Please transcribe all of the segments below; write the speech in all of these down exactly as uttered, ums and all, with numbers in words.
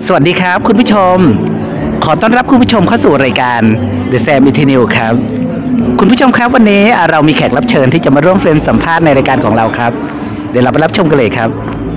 สวัสดีครับคุณผู้ชมขอต้อนรับคุณผู้ชมเข้าสู่รายการ The Sam Eternal ครับคุณผู้ชมครับวันนี้เรามีแขกรับเชิญที่จะมาร่วมเฟรมสัมภาษณ์ในรายการของเราครับเดี๋ยวเราไปรับชมกันเลยครับ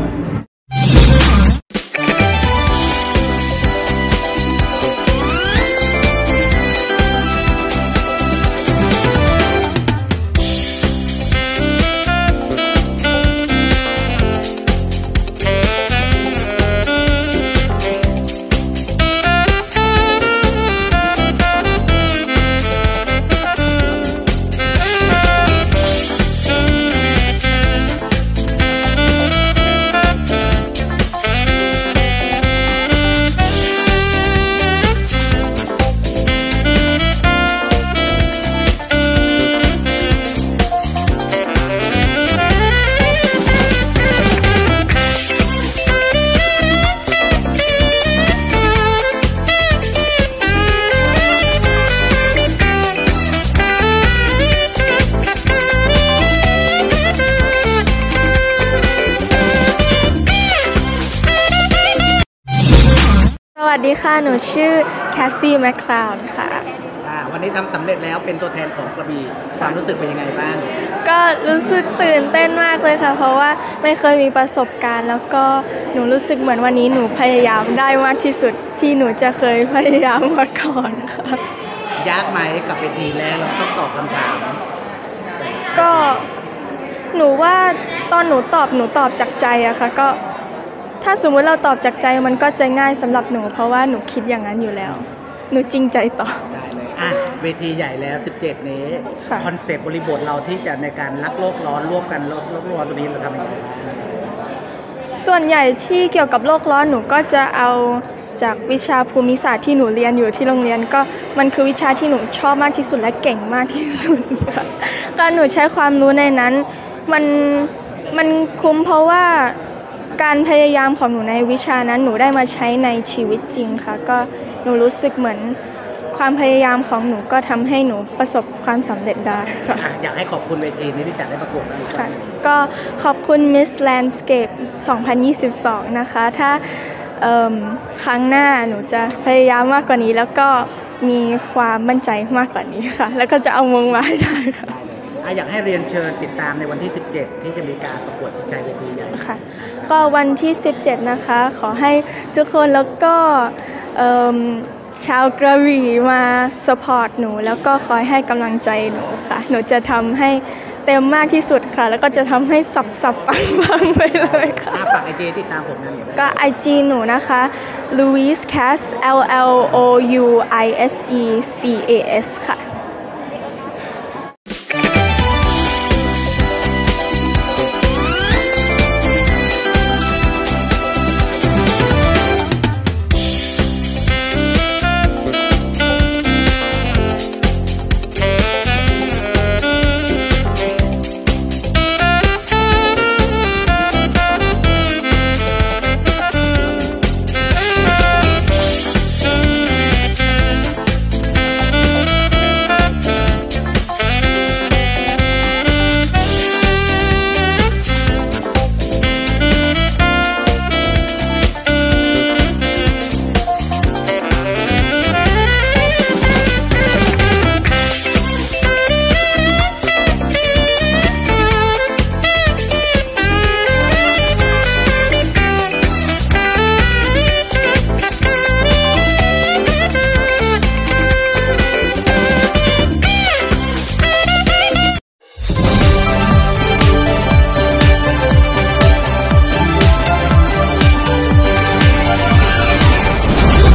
สวัสดีค่ะหนูชื่อแคสซี่แมคคลาวด์ค่ะวันนี้ทำสำเร็จแล้วเป็นตัวแทนของกระบี่ความรู้สึกเป็นยังไงบ้างก็รู้สึกตื่นเต้นมากเลยค่ะเพราะว่าไม่เคยมีประสบการณ์แล้วก็หนูรู้สึกเหมือนวันนี้หนูพยายามได้มากที่สุดที่หนูจะเคยพยายามมาก่อนค่ะยากไหมกับเวทีแรกเราต้องตอบคำถามก็หนูว่าตอนหนูตอบหนูตอบจากใจอะค่ะก็ถ้าสมมติเราตอบจากใจมันก็จะง่ายสำหรับหนูเพราะว่าหนูคิดอย่างนั้นอยู่แล้วหนูจริงใจตอบได้เลยอ่ะเวทีใหญ่แล้วสิบเจ็ดนี้คอนเซปต์บริบทเราที่จะในการรักโลกร้อนร่วมกันโลกโลกร้อนตัวนี้เราทำยังไงบ้างส่วนใหญ่ที่เกี่ยวกับโลกร้อนหนูก็จะเอาจากวิชาภูมิศาสตร์ที่หนูเรียนอยู่ที่โรงเรียนก็มันคือวิชาที่หนูชอบมากที่สุดและเก่งมากที่สุดค่ะการหนูใช้ความรู้ในนั้นมันมันคุ้มเพราะว่าการพยายามของหนูในวิชานั้นหนูได้มาใช้ในชีวิตจริงค่ะก็หนูรู้สึกเหมือนความพยายามของหนูก็ทำให้หนูประสบความสำเร็จได้ค่ะอยากให้ขอบคุณเวทีนี้ที่จัดได้ประกวดค่ะก็ขอบคุณ Miss Landscape สองพันยี่สิบสองนะคะถ้าครั้งหน้าหนูจะพยายามมากกว่านี้แล้วก็มีความมั่นใจมากกว่านี้ค่ะแล้วก็จะเอามงมาให้ได้ค่ะอยากให้เรียนเชิญติดตามในวันที่สิบเจ็ดที่จะมีการประกวดชิงชัยเวทีใหญ่ค่ะก็วันที่สิบเจ็ดนะคะขอให้ทุกคนแล้วก็ชาวกระบี่มาสปอร์ตหนูแล้วก็คอยให้กำลังใจหนูค่ะหนูจะทำให้เต็มมากที่สุดค่ะแล้วก็จะทำให้สับสับปังปังไปเลยค่ะฝากไอจีติดตามผมนะก็ไอจีหนูนะคะ Louise Cass L L O U I S E C A S ค่ะ